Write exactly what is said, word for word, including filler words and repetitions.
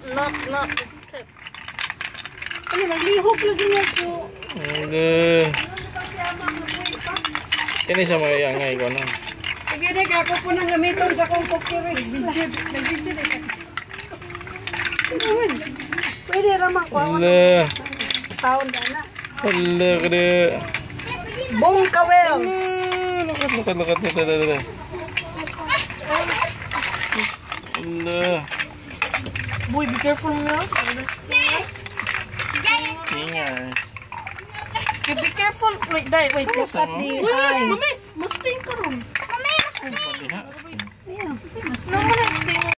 not, not. Ano, naglihok lagi niya po. Hindi. Ini sa mga iangay ko na. Pagkita ka ako po nang gamiton sa kong cooker. Nag-video. Nag-video na ka. Pwede ramang ko. Hala. Sound na. Hala ka na. Bong kawels. Lakat, lakat, lakat, lakat, lakat. Hala. Boy, be careful mo. Fingers. Okay, be careful. Wait, die, wait. Look at the Uy, eyes. mami, masting ka ron. Padiha. Yeah. Naman ang sting.